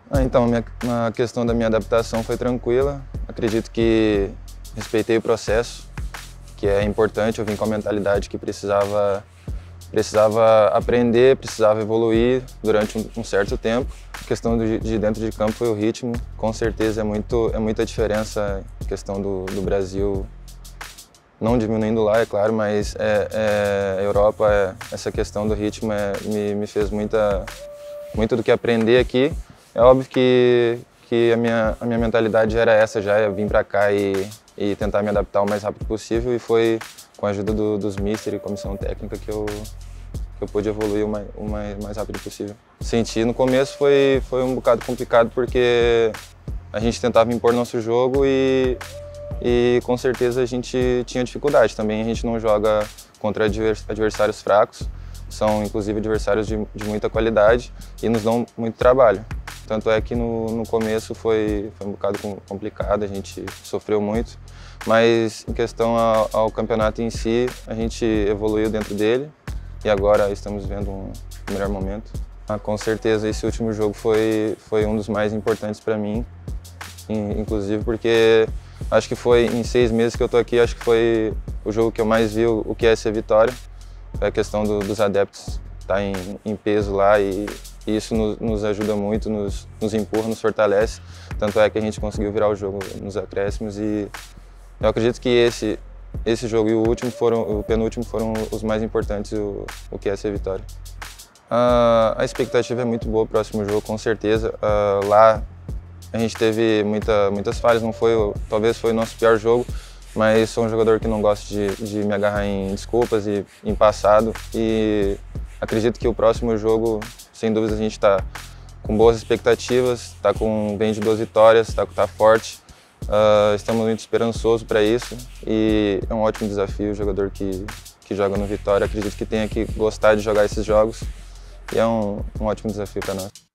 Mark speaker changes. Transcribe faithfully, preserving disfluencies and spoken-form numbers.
Speaker 1: Ah, então, a, minha, a questão da minha adaptação foi tranquila. Acredito que respeitei o processo, que é importante. Eu vim com a mentalidade que precisava, precisava aprender, precisava evoluir durante um, um certo tempo. A questão do, de dentro de campo foi o ritmo. Com certeza é, muito, é muita diferença a questão do, do Brasil, não diminuindo lá, é claro, mas é, é, a Europa, é, essa questão do ritmo é, me, me fez muita, muito do que aprender aqui. É óbvio que, que a, minha, a minha mentalidade era essa já, eu vim para cá e, e tentar me adaptar o mais rápido possível, e foi com a ajuda do, dos míster e comissão técnica que eu, que eu pude evoluir o mais, o mais, mais rápido possível. Senti, no começo foi, foi um bocado complicado porque a gente tentava impor nosso jogo e, e com certeza a gente tinha dificuldade também. A gente não joga contra adversários fracos, são inclusive adversários de, de muita qualidade e nos dão muito trabalho. Tanto é que no, no começo foi, foi um bocado complicado, a gente sofreu muito, mas em questão ao, ao campeonato em si, a gente evoluiu dentro dele e agora estamos vendo um melhor momento. Ah, com certeza esse último jogo foi, foi um dos mais importantes para mim, inclusive porque acho que foi em seis meses que eu estou aqui, acho que foi o jogo que eu mais vi o, o que é ser vitória. É a questão do, dos adeptos estar em, em peso lá e, e isso nos, nos ajuda muito, nos, nos empurra, nos fortalece. Tanto é que a gente conseguiu virar o jogo nos acréscimos e eu acredito que esse, esse jogo e o último foram, o penúltimo foram os mais importantes, o, o que é ser vitória. Uh, a expectativa é muito boa para o próximo jogo, com certeza. Uh, lá a gente teve muita, muitas falhas, não foi, talvez foi o nosso pior jogo, mas sou um jogador que não gosta de, de me agarrar em desculpas e em passado, e acredito que o próximo jogo, sem dúvida, a gente está com boas expectativas, está com bem de duas vitórias, está tá forte, uh, estamos muito esperançosos para isso e é um ótimo desafio. O jogador que, que joga no Vitória, acredito que tenha que gostar de jogar esses jogos e é um, um ótimo desafio para nós.